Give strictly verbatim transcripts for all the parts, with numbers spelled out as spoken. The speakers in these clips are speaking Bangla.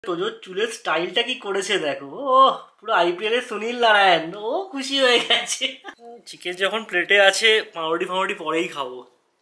তোজোর চুলের স্টাইলটা কি করেছে দেখো, ও পুরো আইপিএল এর সুনীল নারায়ণ, ও খুশি হয়ে গেছে। চিকেন যখন প্লেটে আছে পাউরুটি ফাউরুটি পরেই খাবো,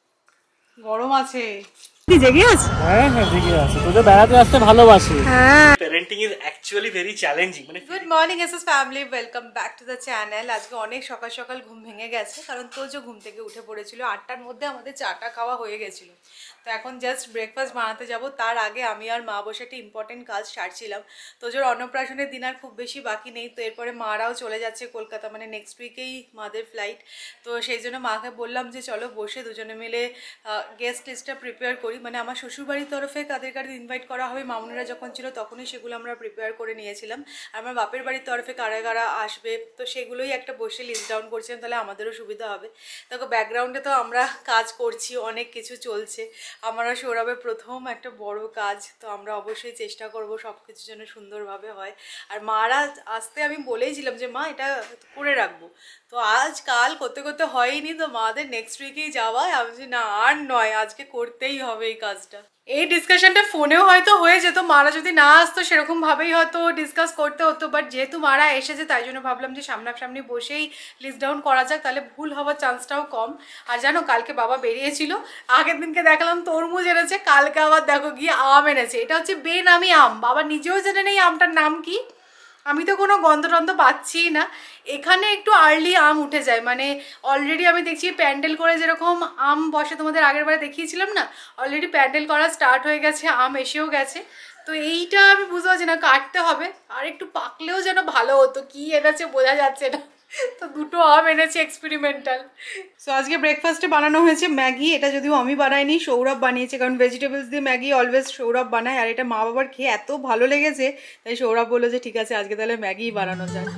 গরম আছে। জেগে আছে? হ্যাঁ হ্যাঁ জেগে আছে, তোদের বেড়াতে আসতে ভালোবাসে। হ্যাঁ, parenting is actually very challenging. মানে good morning SS family, welcome back to the channel. আজকে অনেক সকাল সকাল ঘুম ভেঙে গেছে, কারণ তোজো ঘুম থেকে উঠে পড়েছিল। আটটার মধ্যে আমাদের চাটা খাওয়া হয়ে গেছিলো। তো এখন জাস্ট ব্রেকফাস্ট বানাতে যাব, তার আগে আমি আর মা বসে একটা ইম্পর্টেন্ট কাজ সারছিলাম। তোজোর অন্নপ্রাশনের দিন আর খুব বেশি বাকি নেই, তো এরপরে মারাও চলে যাচ্ছে কলকাতা, মানে নেক্সট উইকেই মাদের ফ্লাইট। তো সেই জন্য মাকে বললাম যে চলো বসে দুজনে মিলে গেস্ট লিস্টটা প্রিপেয়ার করি। মানে আমার শ্বশুরবাড়ির তরফে কাদের কাদের ইনভাইট করা হবে, মামুনিরা যখন ছিল তখনই সেগুলো আমরা প্রিপেয়ার করে নিয়েছিলাম। আমার বাপের বাড়ির তরফে কারা কারা আসবে, তো সেগুলোই একটা বসে লিস্ট ডাউন করছিলাম, তাহলে আমাদেরও সুবিধা হবে। দেখো ব্যাকগ্রাউন্ডে তো আমরা কাজ করছি, অনেক কিছু চলছে। আমারও সৌরভের প্রথম একটা বড় কাজ, তো আমরা অবশ্যই চেষ্টা করব সব কিছুর জন্য সুন্দরভাবে হয়। আর মারা আসতে আমি বলেইছিলাম যে মা এটা করে রাখবো, তো আজ কাল করতে করতে হয়নি, তো মাদের নেক্সট উইকেই যাওয়ায় আমি যে না আর নয়, আজকে করতেই হবে এই কাজটা। এই ডিসকাশনটা ফোনেও হয়তো হয়ে যেত, মারা যদি না আসতো সেরকমভাবেই হয়তো ডিসকাস করতে হতো, বাট যেহেতু মারা এসেছে তাই জন্য ভাবলাম যে সামনাসামনি বসেই লিস্ট ডাউন করা যাক, তাহলে ভুল হওয়ার চান্সটাও কম। আর জানো কালকে বাবা বেরিয়েছিল, আগের দিনকে দেখালাম তরমুজ এনেছে, কালকে আবার দেখো গিয়ে আম এনেছে। এটা হচ্ছে বেনামি আম, বাবা নিজেও জেনে নেই আমটার নাম কি। আমি তো কোনো গন্ধ টন্ধ পাচ্ছি না। এখানে একটু আর্লি আম উঠে যায়, মানে অলরেডি আমি দেখছি প্যান্ডেল করে যেরকম আম বসে, তোমাদের আগের বারে দেখিয়েছিলাম না, অলরেডি প্যান্ডেল করা স্টার্ট হয়ে গেছে, আম এসেও গেছে। তো এইটা আমি বুঝতে পারছি না, কাটতে হবে, আর একটু পাকলেও যেন ভালো হতো, কি এনেছে বোঝা যাচ্ছে না। তো দুটো আম এনেছে এক্সপেরিমেন্টাল। সো আজকে ব্রেকফাস্টে বানানো হয়েছে ম্যাগি। এটা যদিও আমি বানাইনি, সৌরভ বানিয়েছে, কারণ ভেজিটেবলস দিয়ে ম্যাগি অলওয়েজ সৌরভ বানায়, আর এটা মা বাবার খেয়ে এত ভালো লেগেছে তাই সৌরভ বললো যে ঠিক আছে আজকে তাহলে ম্যাগিই বানানো যায়।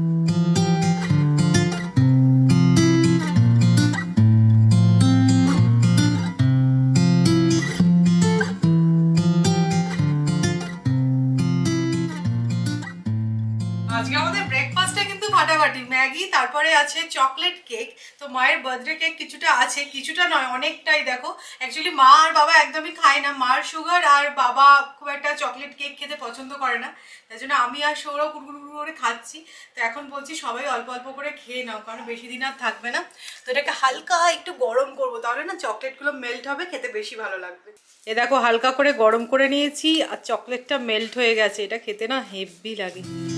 আজকে আমাদের ব্রেকফাস্টে কিন্তু ফাটাফাটি ম্যাগি, তারপরে আছে চকলেট কেক। তো মায়ের বার্থডে কেক কিছুটা আছে, কিছুটা নয় অনেকটাই। দেখো অ্যাকচুয়ালি মা আর বাবা একদমই খায় না, মার সুগার, আর বাবা খুব একটা চকলেট কেক খেতে পছন্দ করে না, তাই জন্য আমি আর সৌরভ কুড়কুড় করে খাচ্ছি। তো এখন বলছি সবাই অল্প অল্প করে খেয়ে নাও, কারণ বেশি দিন আর থাকবে না। তো এটাকে হালকা একটু গরম করবো, তাহলে না চকলেটগুলো মেল্ট হবে, খেতে বেশি ভালো লাগবে। এ দেখো হালকা করে গরম করে নিয়েছি, আর চকলেটটা মেল্ট হয়ে গেছে, এটা খেতে না হেভি লাগে।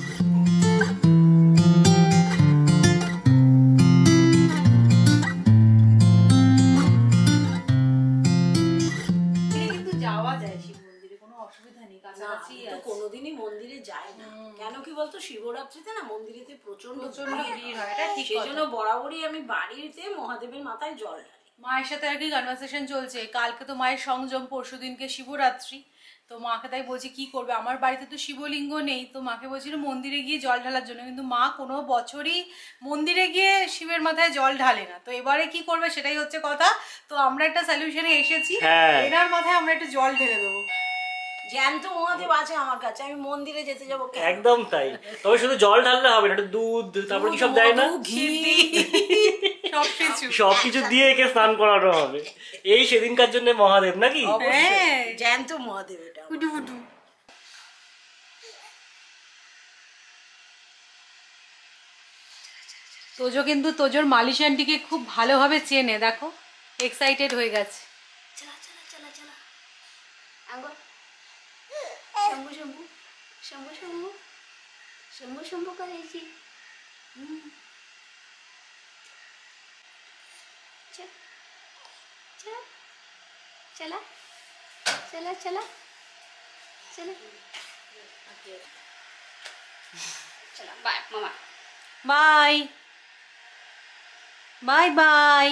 কোনোদিনই মন্দিরে যায় না, কেন কি বলতো শিবরাত্রিতে না মন্দিরেতে প্রচন্ড ভিড় হয়, এটা ঠিক। সেই জন্য বরাবরই আমি বাড়িতে মহাদেবের মাথায় জল ঢালি। মায়ের সাথে আর কি কনভারসেশন চলছে, কালকে তো মায়ের সংযম, পরশু দিনকে শিবরাত্রি। তো মাকে তাই বলছি কি করবে, আমার বাড়িতে তো শিবলিঙ্গ নেই, তো মাকে বলছিল মন্দিরে গিয়ে জল ঢালার জন্য, কিন্তু মা কোনো বছরই মন্দিরে গিয়ে শিবের মাথায় জল ঢালে না। তো এবারে কি করবে সেটাই হচ্ছে কথা। তো আমরা একটা সলিউশনে এসেছি, এনার মাথায় আমরা একটু জল ঢেলে দেবো। জ্যান্ত মহাদেব আছে আমার কাছে, আমি মন্দিরে যেতে যাবো? একদম তাই, তবে শুধু জল ঢাললে হবে না, একটু দুধ, তারপর কি সব দেয় না, ঘি, সবকিছু সবকিছু দিয়ে একে স্নান করানো হবে। এই সেদিনকার জন্য মহাদেব নাকি? জ্যান্ত মহাদেব এটা। তোজো কিন্তু তোজোর মালিশ আন্টিকে খুব ভালোভাবে চেনে, দেখো এক্সাইটেড হয়ে গেছে। शंभू शंभू शंभू शंभू शंभू शंभू करायची. चला चला चला चला चला चला बाय मामा बाय बाय बाय।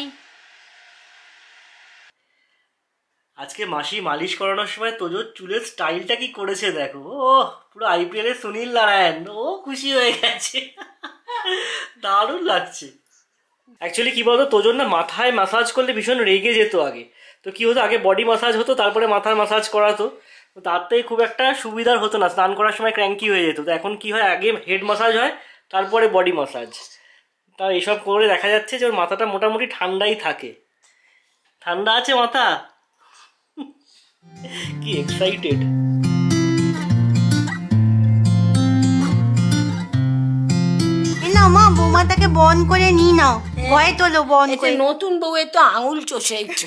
আজকে মাসি মালিশ করানোর সময় তোজোর চুলের স্টাইলটা কি করেছে দেখো, ও পুরো আইপিএল এর সুনীল নারায়ণ, ও খুশি হয়ে গেছে, দারুণ লাগছে। অ্যাকচুয়ালি কি বলতো, তোজোর না মাথায় মাসাজ করলে ভীষণ রেগে যেত আগে। তো কি হতো, আগে বডি মাসাজ হতো, তারপরে মাথার মাসাজ করাতো, তো তাতে খুব একটা সুবিধার হতো না, স্নান করার সময় ক্র্যাঙ্কি হয়ে যেত। তো এখন কি হয়, আগে হেড মাসাজ হয় তারপরে বডি মাসাজ। তা এসব করে দেখা যাচ্ছে যে ওর মাথাটা মোটামুটি ঠান্ডাই থাকে। ঠান্ডা আছে মাথা, কি এক্সাইটেড। মা বৌমাটাকে বন করে নি নাও, ভয়ে তোলো বন এতে করে। নতুন বউয়ের তো আঙুল চষে একটু।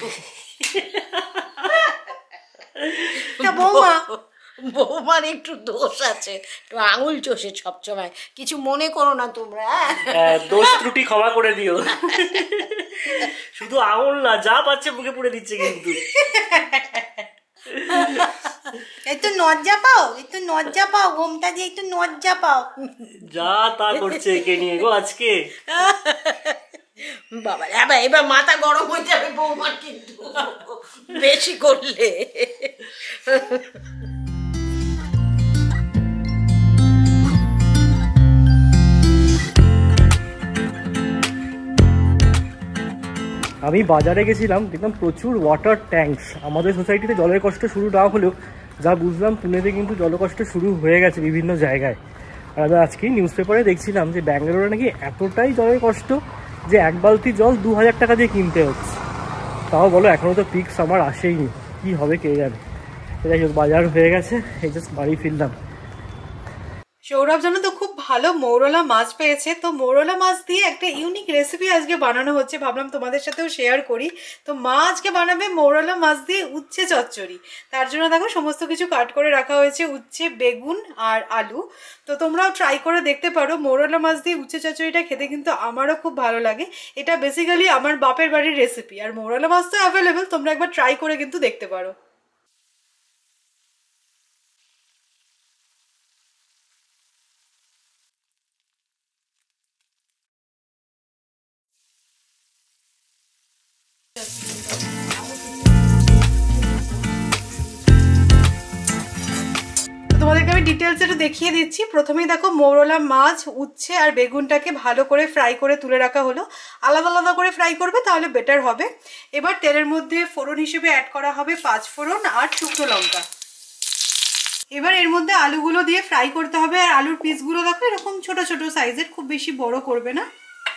তা বৌমা বৌমার একটু দোষ আছে, একটু আঙুল চষে সবসময়, কিছু মনে করো না তোমরা। হ্যাঁ, দোষ ত্রুটি ক্ষমা করে দিও। শুধু আঙুল না, যা পাচ্ছে মুখে পুড়ে দিচ্ছে কিন্তু। একটু লজ্জা পাও, একটু লজ্জা পাও, ঘুমটা দিয়ে একটু লজ্জা পাও। যা তা করছে একে নিয়ে গো আজকে। বাবা এবার এবার মাথা গরম হয়ে যাবে বৌমার কিন্তু বেশি করলে। আমি বাজারে গেছিলাম, দেখলাম প্রচুর ওয়াটার ট্যাঙ্কস। আমাদের সোসাইটিতে জলের কষ্ট শুরু না হলেও যা বুঝলাম পুনেতে কিন্তু জলকষ্ট শুরু হয়ে গেছে বিভিন্ন জায়গায়। আর আমি আজকেই নিউজ পেপারে দেখছিলাম যে ব্যাঙ্গালোরে নাকি এতটাই জলের কষ্ট যে এক বালতি জল দু হাজার টাকা দিয়ে কিনতে হচ্ছে। তাও বলো এখনও তো পিক সামার আসেইনি, কী হবে কে জানে। যাই হোক, বাজার হয়ে গেছে, এই জাস্ট বাড়ি ফিরলাম। সৌরভ জানো তো খুব ভালো মৌরলা মাছ পেয়েছে, তো মৌরলা মাছ দিয়ে একটা ইউনিক রেসিপি আজকে বানানো হচ্ছে, ভাবলাম তোমাদের সাথেও শেয়ার করি। তো মা আজকে বানাবে মৌরলা মাছ দিয়ে উচ্ছে চচ্চড়ি। তার জন্য দেখো সমস্ত কিছু কাট করে রাখা হয়েছে, উচ্ছে, বেগুন আর আলু। তো তোমরাও ট্রাই করে দেখতে পারো, মৌরলা মাছ দিয়ে উচ্ছে চচ্চড়িটা খেতে কিন্তু আমারও খুব ভালো লাগে। এটা বেসিক্যালি আমার বাপের বাড়ির রেসিপি, আর মৌরলা মাছ তো অ্যাভেলেবেল, তোমরা একবার ট্রাই করে কিন্তু দেখতে পারো। তোমাদেরকে আমি ডিটেলস একটু দেখিয়ে দিচ্ছি। প্রথমেই দেখো মৌরলা মাছ, উচ্ছে আর বেগুনটাকে ভালো করে ফ্রাই করে তুলে রাখা হলো। আলাদা আলাদা করে ফ্রাই করবে তাহলে বেটার হবে। এবার তেলের মধ্যে ফোড়ন হিসেবে অ্যাড করা হবে পাঁচ ফোড়ন আর শুকনো লঙ্কা। এবার এর মধ্যে আলুগুলো দিয়ে ফ্রাই করতে হবে, আর আলুর পিসগুলো দেখো এরকম ছোট ছোট সাইজের, খুব বেশি বড় করবে না।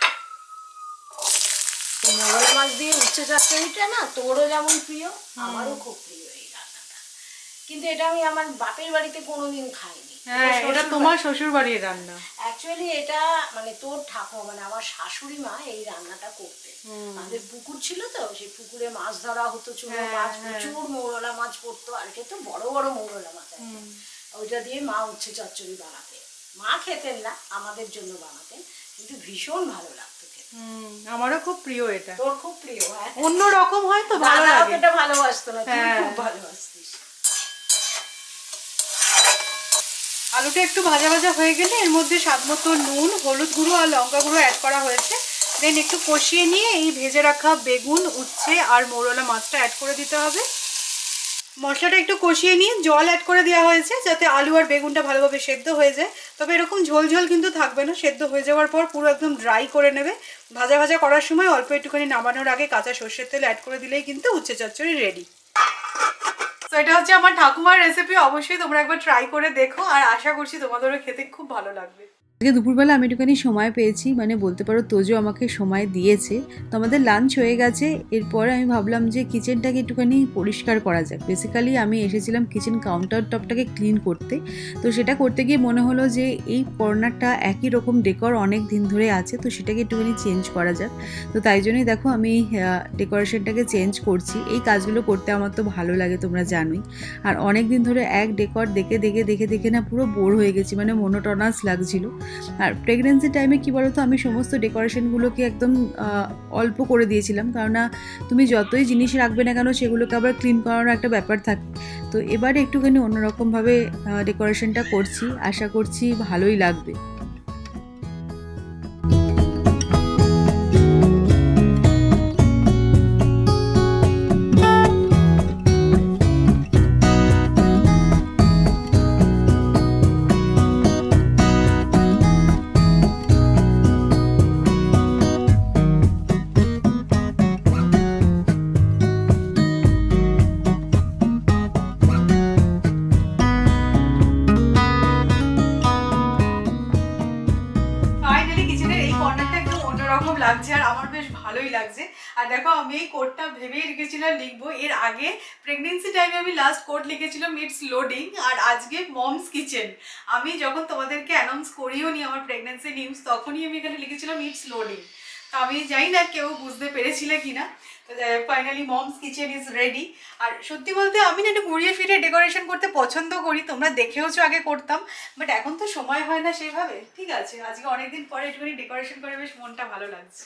মৌরলা মাছ দিয়ে উচ্ছে চচ্চড়িটা না তোরও যেমন প্রিয়, আমারও খুব প্রিয় এই রান্নাটা, কিন্তু এটা আমি আমার বাপের বাড়িতে কোনোদিন খাইনি। হ্যাঁ, এটা তোমার শ্বশুর বাড়ির রান্না। অ্যাকচুয়ালি এটা মানে তোর ঠাকুমা মানে আমার শাশুড়ি মা এই রান্নাটা করতেন। আমাদের পুকুর ছিল তো, সেই পুকুরে মাছ ধরা হতো, চুনো মাছ, প্রচুর মৌরলা মাছ পড়তো, আর এটা তো বড় বড় মৌরলা মাছ আছে। ওইটা দিয়ে মা উচ্ছে চচ্চড়ি বানাতেন। মা খেতেন না, আমাদের জন্য বানাতেন, কিন্তু ভীষণ ভালো লাগতো খেতে। আমারও খুব প্রিয় এটা। তোর খুব প্রিয়? হ্যাঁ, অন্য রকম হয় তো ভালো লাগে। এটা ভালোবাসতো না, তুই খুব ভালোবাসতিস। আলুটা একটু ভাজা ভাজা হয়ে গেলে এর মধ্যে স্বাদ মতো নুন, হলুদ গুঁড়ো আর লঙ্কা গুঁড়ো অ্যাড করা হয়েছে। দেন একটু কষিয়ে নিয়ে এই ভেজে রাখা বেগুন, উচ্ছে আর মৌরলা মাছটা অ্যাড করে দিতে হবে। মশলাটা একটু কষিয়ে নিয়ে জল অ্যাড করে দেওয়া হয়েছে যাতে আলু আর বেগুনটা ভালোভাবে সেদ্ধ হয়ে যায়। তবে এরকম ঝোল ঝোল কিন্তু থাকবে না, সেদ্ধ হয়ে যাওয়ার পর পুরো একদম ড্রাই করে নেবে। ভাজা ভাজা করার সময় অল্প একটুখানি নামানোর আগে কাঁচা সর্ষের তেল অ্যাড করে দিলেই কিন্তু উচ্ছে চচ্চড়ি রেডি। তো এটা হচ্ছে আমার ঠাকুমার রেসিপি, অবশ্যই তোমরা একবার ট্রাই করে দেখো, আর আশা করছি তোমাদেরও খেতে খুব ভালো লাগবে। আজকে দুপুরবেলা আমি একটুখানি সময় পেয়েছি, মানে বলতে পারো তোজো আমাকে সময় দিয়েছে। তো আমাদের লাঞ্চ হয়ে গেছে, এরপরে আমি ভাবলাম যে কিচেনটাকে একটুখানি পরিষ্কার করা যাক। বেসিক্যালি আমি এসেছিলাম কিচেন কাউন্টার টপটাকে ক্লিন করতে। তো সেটা করতে গিয়ে মনে হলো যে এই কর্নারটা একই রকম ডেকর অনেক দিন ধরে আছে, তো সেটাকে একটুখানি চেঞ্জ করা যাক। তো তাই জন্যই দেখো আমি ডেকোরেশনটাকে চেঞ্জ করছি। এই কাজগুলো করতে আমার তো ভালো লাগে, তোমরা জানোই। আর অনেক দিন ধরে এক ডেকর দেখে দেখে দেখে দেখে না পুরো বোর হয়ে গেছি, মানে মোনোটোনাস লাগছিল। আর প্রেগনেন্সি টাইমে কী বলো তো, আমি সমস্ত ডেকোরেশনগুলোকে একদম অল্প করে দিয়েছিলাম, কারণ তুমি যতই জিনিস রাখবে না কেন সেগুলোকে আবার ক্লিন করানোর একটা ব্যাপার থাকে। তো এবারে একটুখানি অন্যরকমভাবে ডেকোরেশনটা করছি, আশা করছি ভালোই লাগবে। লাগছে, আর আমার বেশ ভালোই লাগছে। আর দেখো আমি এই কোডটা ভেবেই রেখেছিলাম লিখবো, এর আগে প্রেগনেন্সি টাইমে আমি লাস্ট কোড লিখেছিলাম ইটস লোডিং, আর আজকে মমস কিচেন। আমি যখন তোমাদেরকে অ্যানাউন্স করিও নি আমার প্রেগনেন্সি নিউজ, তখনই আমি এখানে লিখেছিলাম ইটস লোডিং। তো আমি জানি না কেউ বুঝতে পেরেছিলে কিনা। তো finally mom's kitchen is ready. আর সত্যি বলতে আমি না একটু ঘুরিয়ে ফিরে ডেকোরেশন করতে পছন্দ করি, তোমরা দেখেওছো আগে করতাম, বাট এখন তো সময় হয় না সেইভাবে। ঠিক আছে, আজকে অনেকদিন পরে একটুখানি ডেকোরেশন করে বেশ মনটা ভালো লাগছে।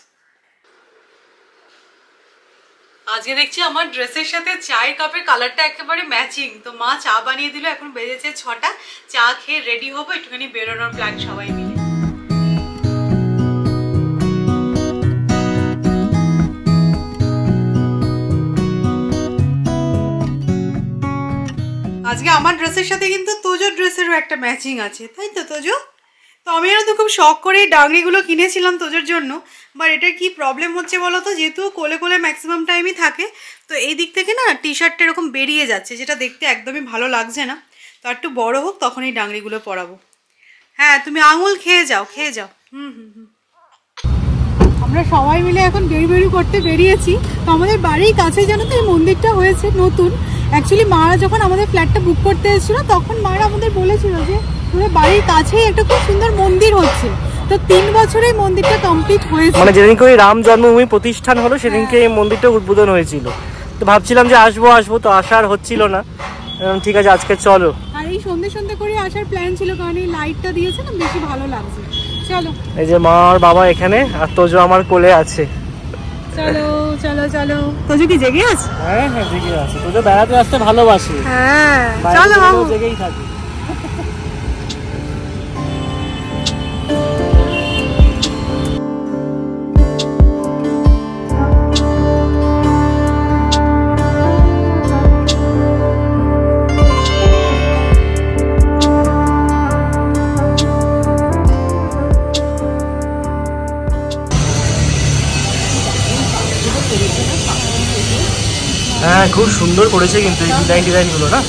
আজকে দেখছি আমার ড্রেসের সাথে চায়ের কাপের কালারটা একেবারে ম্যাচিং। তো মা চা বানিয়ে দিল, এখন বেজেছে ছটা, চা খেয়ে রেডি হবো, একটুখানি বেরোনোর প্ল্যান সবাই মিলে। আজকে আমার ড্রেসের সাথে কিন্তু তোজোর ড্রেসেরও একটা ম্যাচিং আছে, তাই তো তোজো? তো আমি তো খুব শখ করে এই ডাংরিগুলো কিনেছিলাম তোজোর জন্য, বাট এটার কি প্রবলেম হচ্ছে বলো তো, যেহেতু কোলে কোলে ম্যাক্সিমাম টাইমই থাকে, তো এই দিক থেকে না টি শার্টটা এরকম বেরিয়ে যাচ্ছে, যেটা দেখতে একদমই ভালো লাগছে না। তো একটু বড় হোক তখন এই ডাংরিগুলো পরাবো। হ্যাঁ তুমি আঙুল খেয়ে যাও, খেয়ে যাও। হুম হুম হুম আমরা সবাই মিলে এখন বেরি বেরি করতে বেরিয়েছি। তো আমাদের বাড়ির কাছে জানো তো এই মন্দিরটা হয়েছে নতুন। অ্যাকচুয়ালি মারা যখন আমাদের ফ্ল্যাটটা বুক করতে এসেছিল, তখন মারা আমাদের বলেছিল যে আমাদের বাড়ির কাছেই একটা খুব সুন্দর মন্দির হচ্ছে। তো তিন বছরে মন্দিরটা কমপ্লিট হয়েছে, মানে যেদিনকে ওই রাম জন্মভূমি প্রতিষ্ঠান হলো সেদিনকে এই মন্দিরটা উদ্বোধন হয়েছিল। তো ভাবছিলাম যে আসবো আসবো, তো আসার হচ্ছিল না। ঠিক আছে আজকে চলো। আর এই সন্ধ্যে সন্ধ্যে করে আসার প্ল্যান ছিল, কারণ এই লাইটটা দিয়েছে না, বেশি ভালো লাগছে। চলো, এই যে মা আর বাবা এখানে, আর তোজো আমার কোলে আছে। চলো চলো চলো। তোজো কি জেগে আছে? হ্যাঁ হ্যাঁ জেগে আছে, তোজো বেড়াতে আসতে ভালোবাসে। হ্যাঁ চলো বাবু, জেগেই থাকে। হ্যাঁ খুব সুন্দর করেছে কিন্তু এই ডিজাইন ডিজাইন গুলো না।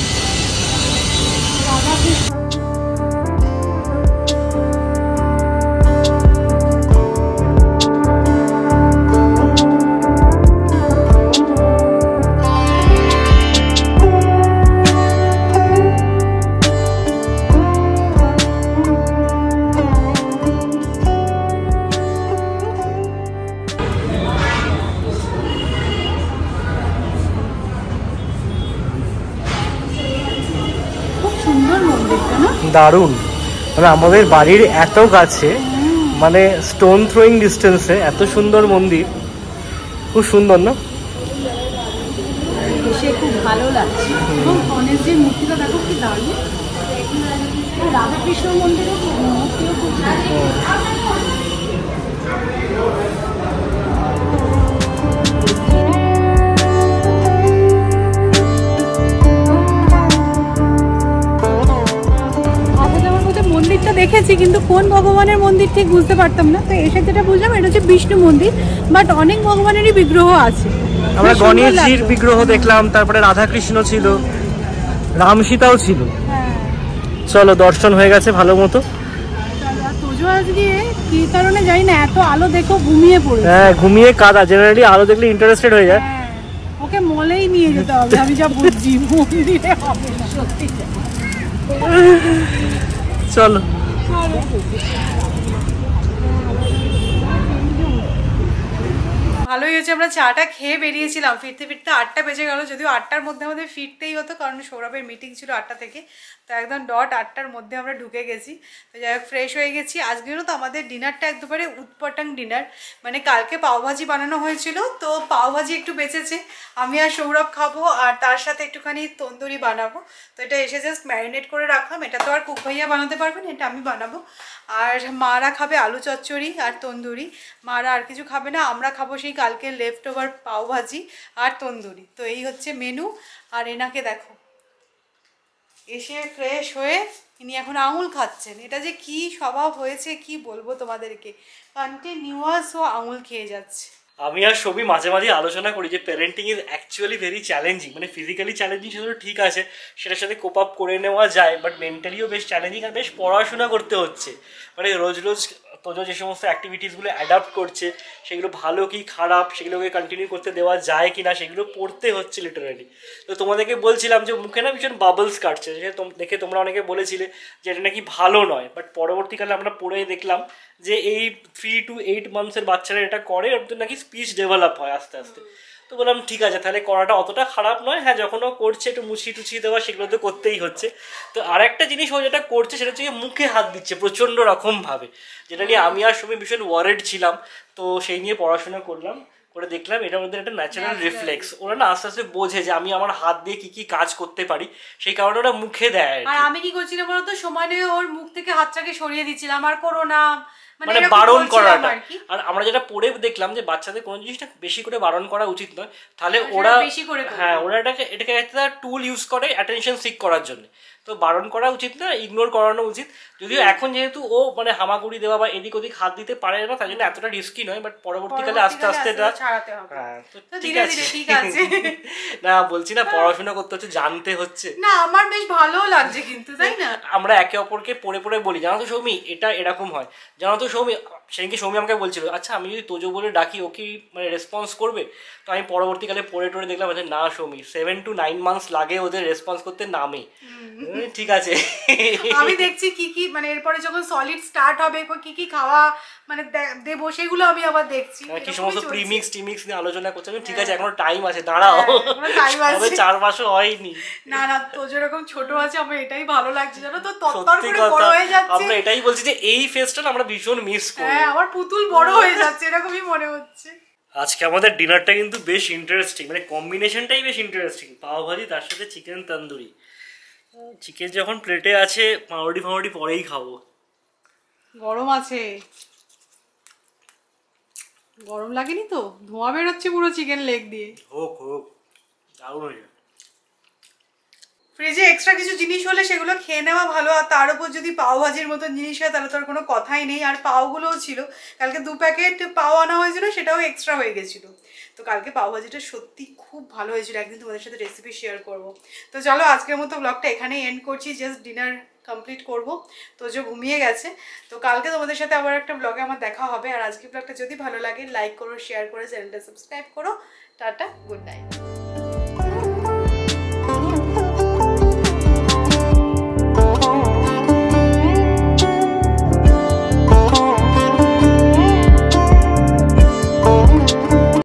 দারুণ, মানে আমাদের বাড়ির এত কাছে, মানে স্টোন থ্রোয়িং ডিস্টেন্সে এত সুন্দর মন্দির, খুব সুন্দর না? এসে খুব ভালো লাগছে। এবং গণেশজির মূর্তিটা দেখো কি দারুণ, রাধাকৃষ্ণ মন্দিরের মূর্তিও খুব মন্দিরটা দেখেছি, কিন্তু কোন ভগবানের মন্দির ঠিক বুঝতে পারতাম না। তো এসে যেটা বুঝলাম এটা হচ্ছে বিষ্ণু মন্দির, বাট অনেক ভগবানেরই বিগ্রহ আছে। আমরা গণেশজির বিগ্রহ দেখলাম, তারপরে রাধাকৃষ্ণ ছিল, রাম সীতাও ছিল। চলো দর্শন হয়ে গেছে ভালো মতো। তোজো আজকে কি কারণে জানি না এত আলো দেখো ঘুমিয়ে পড়ে। হ্যাঁ ঘুমিয়ে কাদা, জেনারেলি আলো দেখলে ইন্টারেস্টেড হয়ে যায়। ওকে মলেই নিয়ে যেতে হবে, আমি যা বুঝছি মন্দিরে হবে না সত্যি। চলো ভালোই হয়েছে, আমরা চাটা খেয়ে বেরিয়েছিলাম, ফিরতে ফিরতে আটটা বেজে গেল। যদিও আটটার মধ্যে আমাদের ফিরতেই হতো, কারণ সৌরভের মিটিং ছিল আটটা থেকে। তো একদম ডট আটটার মধ্যে আমরা ঢুকে গেছি। তো যাই হোক ফ্রেশ হয়ে গেছি। আজকেরও তো আমাদের ডিনারটা একবারে উৎপটাং ডিনার, মানে কালকে পাওভাজি বানানো হয়েছিল, তো পাওভাজি একটু বেঁচেছে, আমি আর সৌরভ খাবো, আর তার সাথে একটুখানি তন্দুরি বানাবো। তো এটা এসে জাস্ট ম্যারিনেট করে রাখলাম, এটা তো আর কুক ভাইয়া বানাতে পারবেন, এটা আমি বানাবো। আর মারা খাবে আলু চচ্চড়ি আর তন্দুরি, মারা আর কিছু খাবে না, আমরা খাবো সেই কালকে লেফট ওভার পাওভাজি আর তন্দুরি। তো এই হচ্ছে মেনু। আর এনাকে দেখো এসে ফ্রেশ হয়ে ইনি এখন আঙুল খাচ্ছেন। এটা যে কি স্বভাব হয়েছে কি বলবো তোমাদেরকে, কন্টিনিউয়াস ও আঙুল খেয়ে যাচ্ছে। আমি আর সবই মাঝে মাঝে আলোচনা করি যে parenting is actually very challenging, মানে ফিজিক্যালি চ্যালেঞ্জিং সেটা তো ঠিক আছে, সেটার সাথে কোপ আপ করে নেওয়া যায়, বাট মেন্টালিও বেশ চ্যালেঞ্জিং আর বেশ পড়াশোনা করতে হচ্ছে। মানে রোজ রোজ তোজো যে সমস্ত অ্যাক্টিভিটিসগুলো অ্যাডাপ্ট করছে সেগুলো ভালো কি খারাপ সেগুলোকে কন্টিনিউ করতে দেওয়া যায় কি না সেগুলো পড়তে হচ্ছে লিটারালি। তো তোমাদেরকে বলছিলাম যে মুখে না ভীষণ বাবলস কাটছে, যে দেখে তোমরা অনেকে বলেছিলে যে এটা নাকি ভালো নয়, বাট পরবর্তীকালে আমরা পড়ে দেখলাম যে এই থ্রি টু এইট মান্থসের বাচ্চারা এটা করে, ওদের নাকি স্পিচ ডেভেলপ হয় আস্তে আস্তে। তো বললাম ঠিক আছে তাহলে করাটা অতটা খারাপ নয়, হ্যাঁ যখন ও করছে একটু মুছিয়ে টুছিয়ে দেওয়া সেগুলো তো করতেই হচ্ছে। তো আর একটা জিনিস ও যেটা করছে সেটা হচ্ছে মুখে হাত দিচ্ছে প্রচণ্ড রকমভাবে, যেটা নিয়ে আমি আর সময় ভীষণ ওয়ারেড ছিলাম। তো সেই নিয়ে পড়াশোনা করলাম, করে দেখলাম এটা ওদের একটা ন্যাচারাল রিফ্লেক্স, ওরা না আস্তে আস্তে বোঝে যে আমি আমার হাত দিয়ে কি কি কাজ করতে পারি, সেই কারণে ওরা মুখে দেয়। আর আমি কি করছিলাম বলতো, সময় নিয়ে ওর মুখ থেকে হাতটাকে সরিয়ে দিচ্ছিলাম, আর করো না মানে বারণ করাটা। আর আমরা যেটা পড়ে দেখলাম যে বাচ্চাদের কোনো জিনিসটা বেশি করে বারণ করা উচিত নয়, তাহলে ওরা হ্যাঁ ওরা এটাকে এটাকে একটা টুল ইউজ করে অ্যাটেনশন সিক করার জন্য। তো বারণ করা উচিত না, ইগনোর করানো উচিত। যদিও এখন যেহেতু ও মানে হামাগুড়ি দেওয়া বা এদিক ওদিক হাত দিতে পারে না, তাই জন্য এতটা রিস্কি নয়, বাট পরবর্তীকালে আস্তে আস্তে হ্যাঁ তো ঠিক আছে ঠিক আছে না বলছি না পড়াশোনা করতে হচ্ছে, জানতে হচ্ছে না, আমার বেশ ভালো লাগছে কিন্তু, তাই না? আমরা একে অপরকে পড়ে পড়ে বলি জানো তো সৌমি এটা এরকম হয়, জানো তো সৌমি সেদিনকে সৌমি আমাকে বলছিল আচ্ছা আমি যদি তোজো বলে ডাকি ও কি মানে রেসপন্স করবে? তো আমি পরবর্তীকালে পড়ে টড়ে দেখলাম আচ্ছা না Soumi seven to nine months লাগে ওদের রেসপন্স করতে নামে। ঠিক আছে আমি দেখছি কি কি মানে এরপরে যখন সলিড স্টার্ট হবে কি কি খাওয়া মানে দেবো সেগুলো আমি আবার দেখছি, কি সমস্ত প্রিমিক্স টিমিক্স নিয়ে আলোচনা করছে। ঠিক আছে এখনো টাইম আছে, দাঁড়াও তবে চার মাসও হয়নি। না না তো যেরকম ছোট আছে আমার এটাই ভালো লাগছে জানো তো, তত্তর করে বড় হয়ে যাচ্ছে। আমরা এটাই বলছি যে এই ফেজটা আমরা ভীষণ মিস করি। হ্যাঁ আমার পুতুল বড় হয়ে যাচ্ছে এরকমই মনে হচ্ছে। আজকে আমাদের ডিনারটা কিন্তু বেশ ইন্টারেস্টিং, মানে কম্বিনেশনটাই বেশ ইন্টারেস্টিং, পাও ভাজি তার সাথে চিকেন তন্দুরি। চিকেন যখন প্লেটে আছে পাউরুটি ফাউরুটি পরেই খাবো। গরম আছে, গরম লাগেনি তো? ধোঁয়া বেরোচ্ছে পুরো চিকেন লেগ দিয়ে। হোক হোক দারুণ হয়ে যায়। ফ্রিজে এক্সট্রা কিছু জিনিস হলে সেগুলো খেয়ে নেওয়া ভালো, আর তার উপর যদি পাও ভাজির মতন জিনিস হয় তাহলে তো আর কোনো কথাই নেই। আর পাওগুলোও ছিল, কালকে দু প্যাকেট পাও আনা হয়েছিল, সেটাও এক্সট্রা হয়ে গেছিলো। তো কালকে পাও ভাজিটা সত্যি খুব ভালো হয়েছিল, একদিন তোমাদের সাথে রেসিপি শেয়ার করব। তো চলো আজকের মতো ব্লগটা এখানেই এন্ড করছি, জাস্ট ডিনার কমপ্লিট করব। তো যে ঘুমিয়ে গেছে, তো কালকে তোমাদের সাথে আবার একটা ব্লগে আমার দেখা হবে। আর আজকের ব্লগটা যদি ভালো লাগে লাইক করো, শেয়ার করো, চ্যানেলটা সাবস্ক্রাইব করো। Tata, good night.